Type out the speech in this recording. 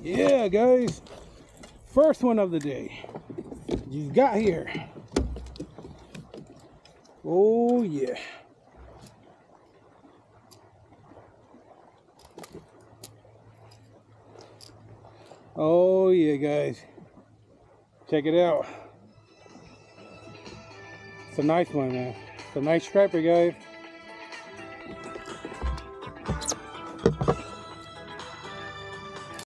Yeah, guys. First one of the day. You got here. Oh, yeah. Oh, yeah, guys. Check it out. It's a nice one, man. It's a nice striper, guys.